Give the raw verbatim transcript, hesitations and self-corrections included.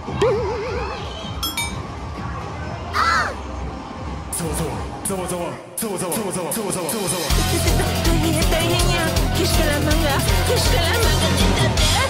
ざわざわざわざわざわざわざわざわざわざわざわざわ。 大変や大変や。けしからん漫画けしからん漫画出たって。